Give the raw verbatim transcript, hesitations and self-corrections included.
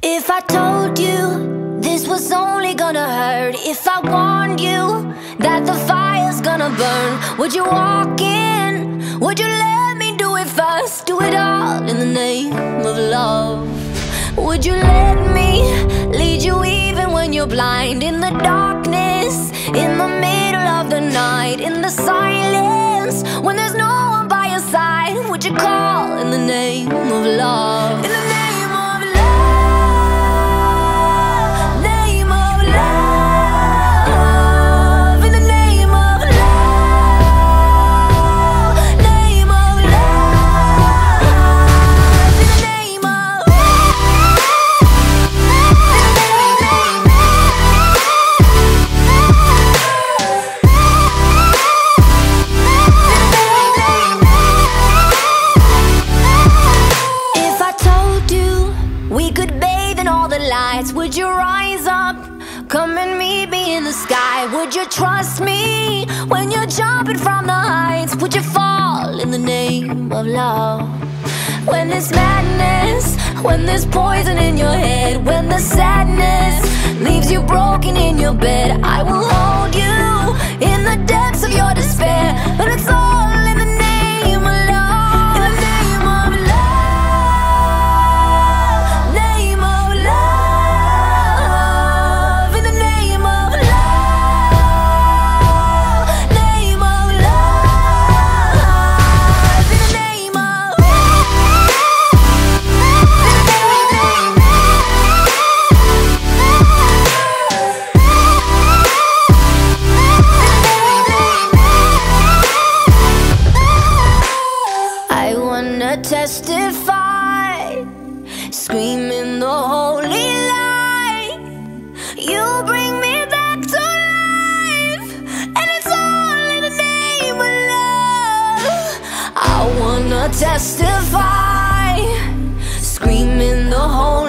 If I told you this was only gonna hurt, if I warned you that the fire's gonna burn, would you walk in? Would you let me do it first? Do it all in the name of love. Would you let me lead you even when you're blind? In the darkness, in the middle of the night, in the silence, when there's no one by your side, would you call in the name of love? In the name of love, name of love, in the name of love, name of love, in the name of If I told you we could bathe in all the lights, would you rise up? Come and meet me in the sky. Would you trust me when you're jumping from the heights? Would you fall in the name of love? When there's madness, when there's poison in your head, when the sadness leaves you broken in your bed, I will hold you in the depths of your despair. But it's all in the name of love. In the name of love, name of love, in the name of love, name of love, in the name of I wanna testify, screaming the holy light. You bring me back to life, and it's all in the name of love. I wanna testify, screaming the holy